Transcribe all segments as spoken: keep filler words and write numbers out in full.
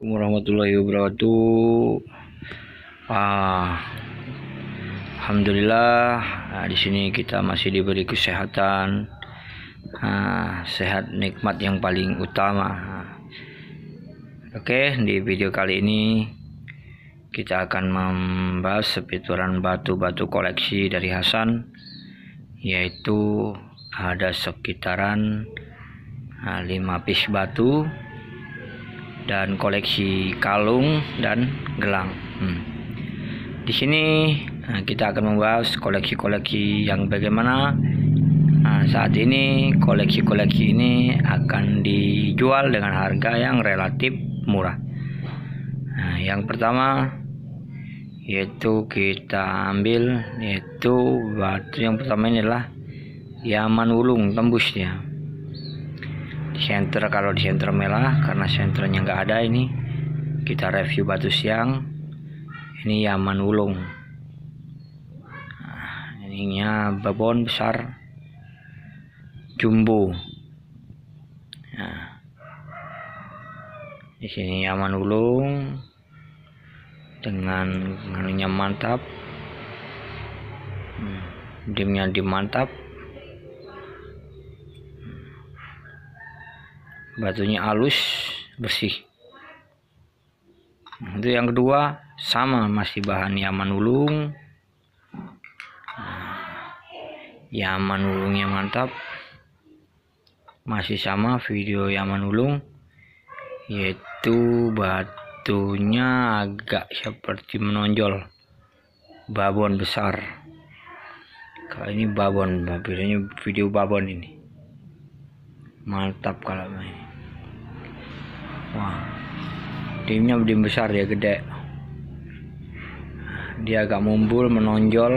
Warahmatullahi wabarakatuh. Ah, Alhamdulillah, nah, di sini kita masih diberi kesehatan, nah, sehat nikmat yang paling utama. Nah, Oke, di video kali ini kita akan membahas seputaran batu-batu koleksi dari Hasan, yaitu ada sekitaran nah, lima piece batu dan koleksi kalung dan gelang. Hmm. Di sini nah, kita akan membahas koleksi-koleksi yang bagaimana nah, saat ini koleksi-koleksi ini akan dijual dengan harga yang relatif murah. Nah, yang pertama yaitu kita ambil yaitu batu yang pertama ini adalah Yaman Wulung tembusnya. Di senter, kalau di senter merah karena senternya nggak ada, ini kita review batu siang. Ini Yaman Wulung, nah, ininya babon besar jumbo. Nah, di sini Yaman Wulung dengan anunya mantap, hmm, dimnya dimantap, batunya halus bersih. Itu yang kedua, sama masih bahan Yaman Wulung. Nah, Yaman Wulungnya mantap, masih sama video Yaman Wulung, yaitu batunya agak seperti menonjol, babon besar. Kalau ini babon, videonya video babon ini mantap kalau main. Wah, dimnya dim besar ya, gede, dia agak mumbul menonjol.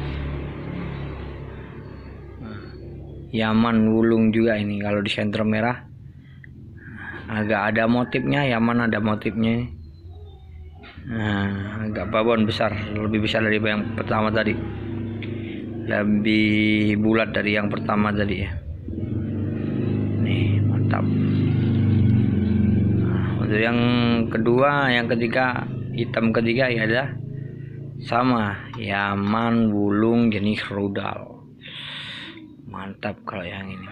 Yaman Wulung juga ini, kalau di senter merah agak ada motifnya, Yaman ada motifnya. Nah, agak babon besar, lebih besar dari yang pertama tadi, lebih bulat dari yang pertama tadi ya. Nih mantap. Untuk yang kedua, yang ketiga, hitam ketiga ya ada sama Yaman Wulung jenis rudal. Mantap kalau yang ini.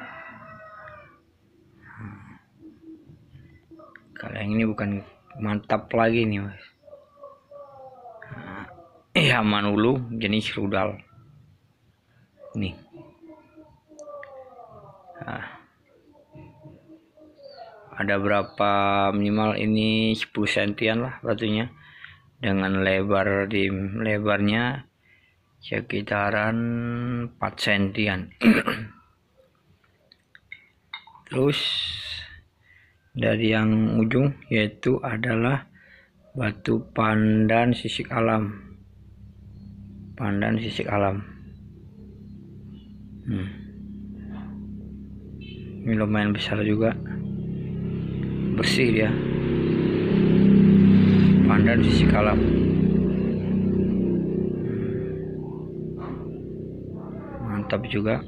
Kalau yang ini bukan mantap lagi nih, Mas. Yaman Wulung jenis rudal. Nih. Nah, ada berapa, minimal ini sepuluh sentian lah batunya, dengan lebar di lebarnya sekitaran empat sentian. Terus dari yang ujung yaitu adalah batu pandan sisik alam, pandan sisik alam. hmm. Ini lumayan besar juga, bersih dia, pandan sisik alam. Mantap juga.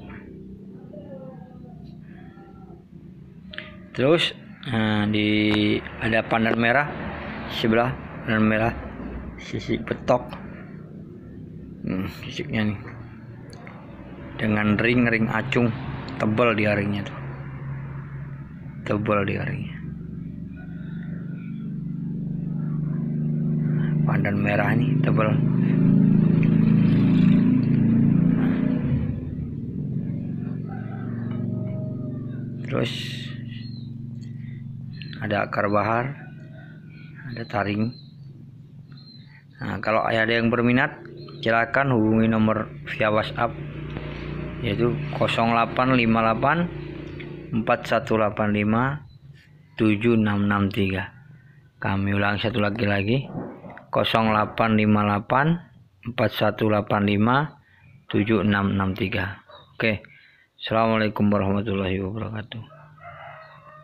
Terus nah, di ada pandan merah sebelah, pandan merah sisik petok. hmm, sisiknya nih dengan ring-ring acung, tebal di ringnya tuh, tebal di ringnya. Pandan merah ini tebal. Terus ada akar bahar, ada taring. Nah, kalau ada yang berminat silakan hubungi nomor via WhatsApp, yaitu nol delapan lima delapan empat satu delapan lima tujuh enam enam tiga. Kami ulang satu lagi lagi nol delapan lima delapan empat satu delapan lima tujuh enam enam tiga. Oke, assalamualaikum warahmatullahi wabarakatuh.